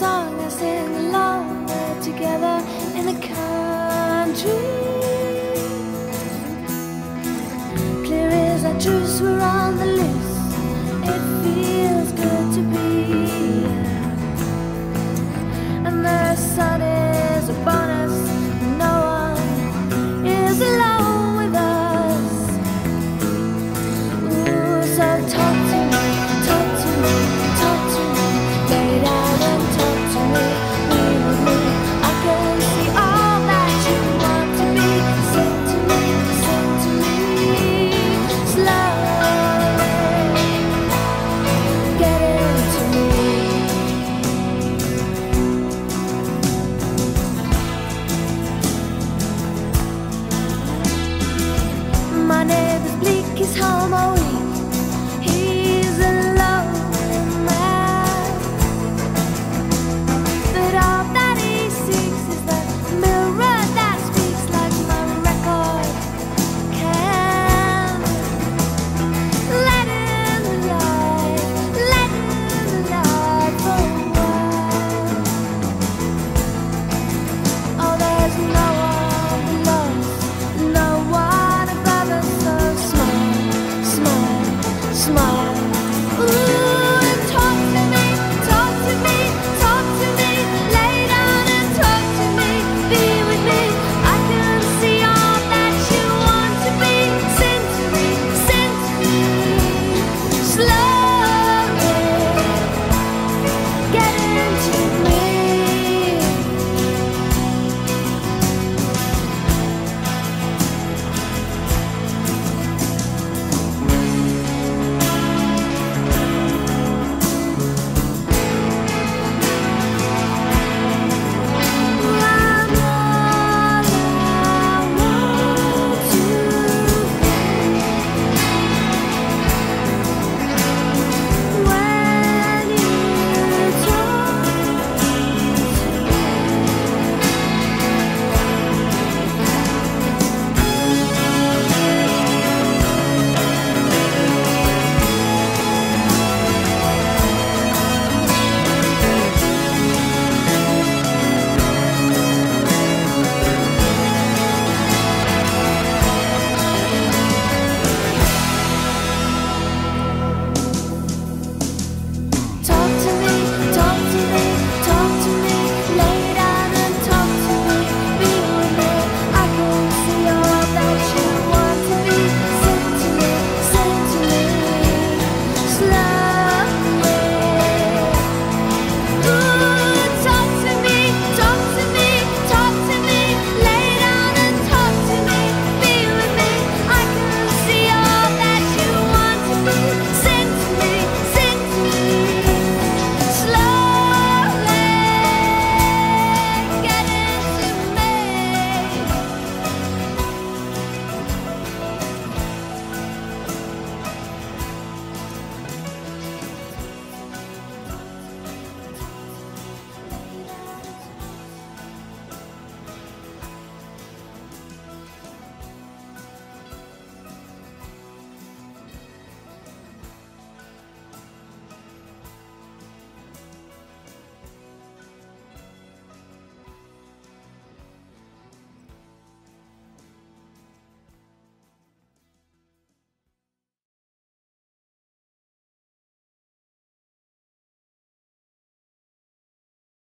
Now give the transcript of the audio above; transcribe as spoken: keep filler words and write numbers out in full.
song I sing along. We're together in the country. Clear as our truce, we're on the loose. It feels good to be here. And the sun is upon us. No one is alone with us. Ooh, so talk to me, talk to me, talk to me. Lay down and talk to me, be with me. I can see all that you want to be. Sing to me, sing to me, slowly. Get into me. My neighbor's bleak is home, oh